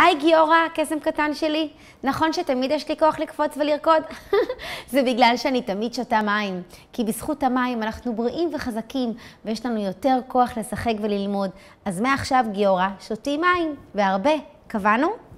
היי גיורא, קסם קטן שלי. נכון שתמיד יש לי כוח לקפוץ ולרקוד? זה בגלל שאני תמיד שותה מים. כי בזכות המים אנחנו בריאים וחזקים, ויש לנו יותר כוח לשחק וללמוד. אז מעכשיו גיורא, שותי מים, והרבה. קבענו?